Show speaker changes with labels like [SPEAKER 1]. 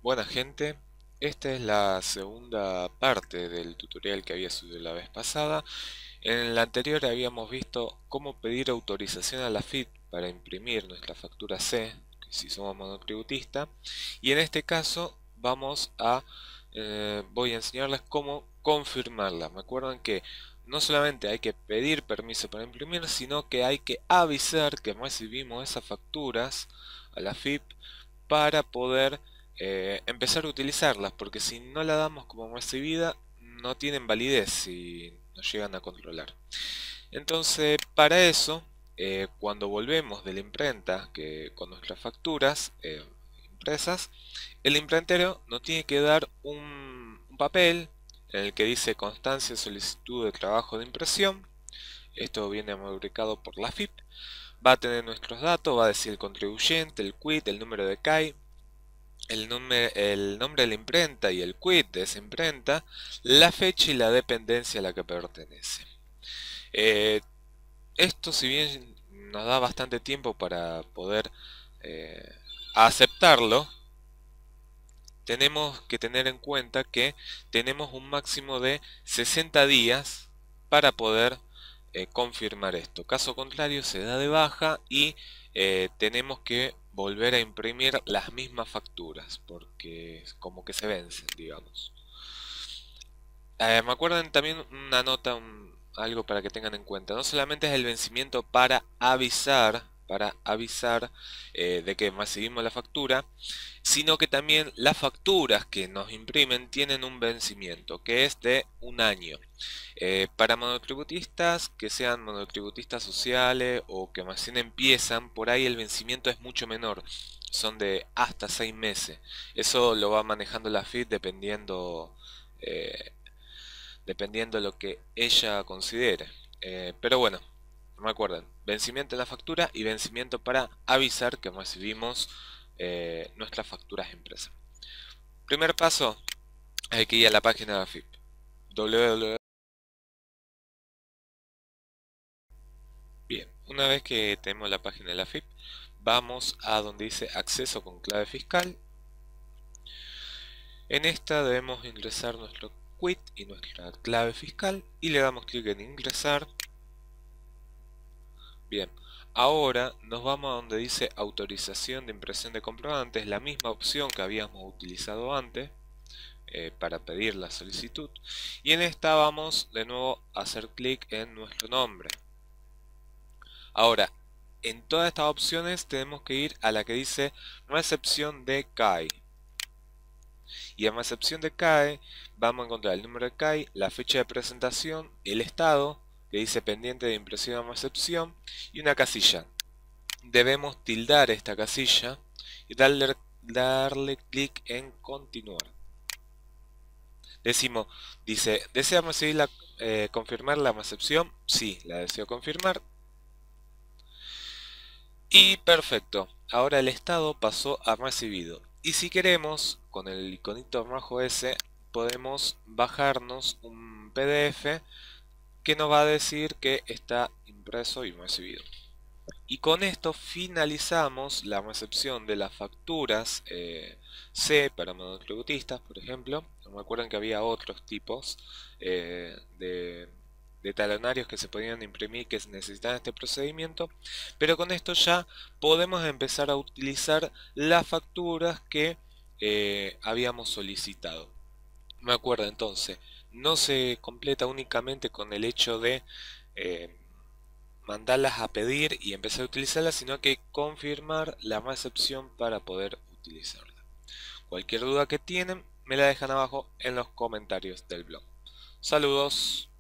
[SPEAKER 1] Buena gente, esta es la segunda parte del tutorial que había subido la vez pasada. En la anterior habíamos visto cómo pedir autorización a la FIP para imprimir nuestra factura C, si somos monotributista, y en este caso voy a enseñarles cómo confirmarla. Me acuerdan que no solamente hay que pedir permiso para imprimir, sino que hay que avisar que recibimos esas facturas a la FIP para poder empezar a utilizarlas, porque si no la damos como recibida, no tienen validez si nos llegan a controlar. Entonces, para eso, cuando volvemos de la imprenta con nuestras facturas impresas, el imprentero nos tiene que dar un papel en el que dice constancia solicitud de trabajo de impresión. Esto viene rubricado por la FIP. Va a tener nuestros datos, va a decir el contribuyente, el quit, el número de CAI, el nombre de la imprenta y el quit de esa imprenta, la fecha y la dependencia a la que pertenece. Eh, Esto, si bien nos da bastante tiempo para poder eh, aceptarlo, tenemos que tener en cuenta que tenemos un máximo de 60 días para poder confirmar esto. Caso contrario, se da de baja y tenemos que volver a imprimir las mismas facturas porque como que se vencen, digamos. Me acuerdan también una nota, algo para que tengan en cuenta. No solamente es el vencimiento para avisar de que recibimos la factura, sino que también las facturas que nos imprimen tienen un vencimiento, que es de un año. Para monotributistas, que sean monotributistas sociales o que recién empiezan, por ahí el vencimiento es mucho menor. Son de hasta 6 meses. Eso lo va manejando la FIT eh, dependiendo de lo que ella considere. Pero bueno, recuerden, vencimiento de la factura y vencimiento para avisar que recibimos nuestras facturas impresas. Primer paso, hay que ir a la página de la FIP. www. Bien, una vez que tenemos la página de la FIP, vamos a donde dice acceso con clave fiscal. En esta debemos ingresar nuestro quit y nuestra clave fiscal y le damos clic en ingresar. Bien, ahora nos vamos a donde dice autorización de impresión de comprobantes, la misma opción que habíamos utilizado antes para pedir la solicitud. Y en esta vamos de nuevo a hacer clic en nuestro nombre. Ahora, en todas estas opciones tenemos que ir a la que dice recepción de CAI. Y en recepción de CAE vamos a encontrar el número de CAI, la fecha de presentación, el estado, que dice pendiente de impresión o recepción, y una casilla. Debemos tildar esta casilla y darle clic en continuar. Dice, ¿desea confirmar la recepción? Sí, la deseo confirmar. Y perfecto, ahora el estado pasó a recibido. Y si queremos, con el iconito rojo ese, podemos bajarnos un PDF que nos va a decir que está impreso y recibido. Y con esto finalizamos la recepción de las facturas C para monotributistas, por ejemplo. Recuerden que había otros tipos de talonarios que se podían imprimir que necesitaban este procedimiento, pero con esto ya podemos empezar a utilizar las facturas que habíamos solicitado. Me acuerdo entonces, no se completa únicamente con el hecho de eh, mandarlas a pedir y empezar a utilizarlas, sino que confirmar la recepción para poder utilizarla. Cualquier duda que tienen, me la dejan abajo en los comentarios del blog. Saludos.